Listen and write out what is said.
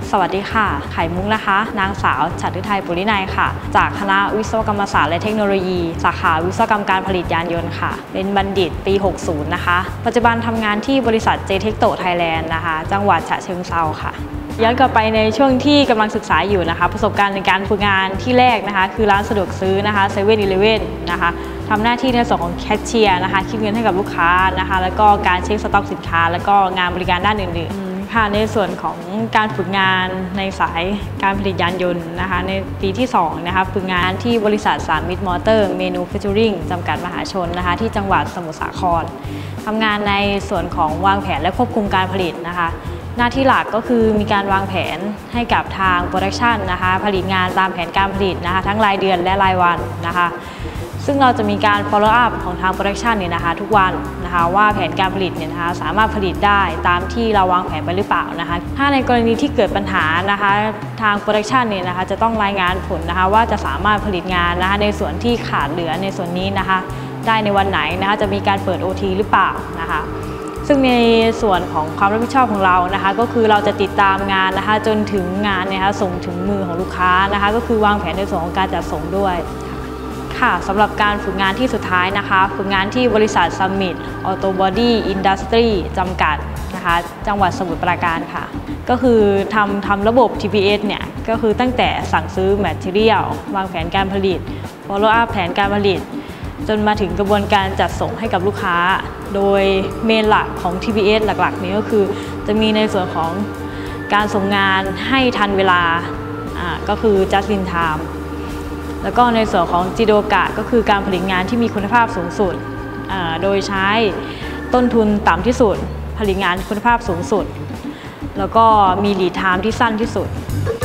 สวัสดีค่ะไข่มุกนะคะนางสาวฉัตรฤทัยปุรินัยค่ะจากคณะวิศวกรรมศาสตร์และเทคโนโลยีสาขาวิศวกรรมการผลิตยานยนต์ค่ะเป็นบัณฑิตปี 60 นะคะปัจจุบันทำงานที่บริษัท J-Tecto Thailand นะคะจังหวัดฉะเชิงเทราค่ะย้อนกลับไปในช่วงที่กำลังศึกษาอยู่นะคะประสบการณ์ในการฝึกงานที่แรกนะคะคือร้านสะดวกซื้อนะคะ7-Eleven นะคะทำหน้าที่ในส่วนของแคชเชียร์นะคะคิดเงินให้กับลูกค้านะคะแล้วก็การเช็คสต็อกสินค้าแล้วก็งานบริการด้านอื่นๆค่ะในส่วนของการฝึกงานในสายการผลิตยานยนต์นะคะในปีที่2นะคะฝึกงานที่บริษัทสามมิตรมอเตอร์เมนูแฟคเจอริงจำกัดมหาชนนะคะที่จังหวัดสมุทรสาครทำงานในส่วนของวางแผนและควบคุมการผลิตนะคะหน้าที่หลักก็คือมีการวางแผนให้กับทางโปรดักชันนะคะผลิตงานตามแผนการผลิตนะคะทั้งรายเดือนและรายวันนะคะซึ่งเราจะมีการ follow up ของทางโปรดักชันเนี่ยนะคะทุกวันนะคะว่าแผนการผลิตเนี่ยนะคะสามารถผลิตได้ตามที่เราวางแผนไปหรือเปล่านะคะถ้าในกรณีที่เกิดปัญหานะคะทางโปรดักชันเนี่ยนะคะจะต้องรายงานผลนะคะว่าจะสามารถผลิตงานนะคะในส่วนที่ขาดเหลือในส่วนนี้นะคะได้ในวันไหนนะคะจะมีการเปิด OT หรือเปล่านะคะซึ่งในส่วนของความรับผิดชอบของเรานะคะก็คือเราจะติดตามงานนะคะจนถึงงานนะคะส่งถึงมือของลูกค้านะคะก็คือวางแผนในส่วนของการจัดส่งด้วยค่ะสำหรับการฝึกงานที่สุดท้ายนะคะฝึกงานที่บริษัท Summit Auto Body Industry จำกัดนะคะจังหวัดสมุทรปราการค่ะก็คือทำระบบ TPS เนี่ยก็คือตั้งแต่สั่งซื้อ Material วางแผนการผลิต Follow up แผนการผลิตจนมาถึงกระบวนการจัดส่งให้กับลูกค้าโดยเมนหลักของ TPS หลักๆนี้ก็คือจะมีในส่วนของการส่งงานให้ทันเวลาก็คือ just in time แล้วก็ในส่วนของจิโดกะก็คือการผลิตงานที่มีคุณภาพสูงสุดโดยใช้ต้นทุนต่ำที่สุดผลิตงานคุณภาพสูงสุดแล้วก็มี lead time ที่สั้นที่สุด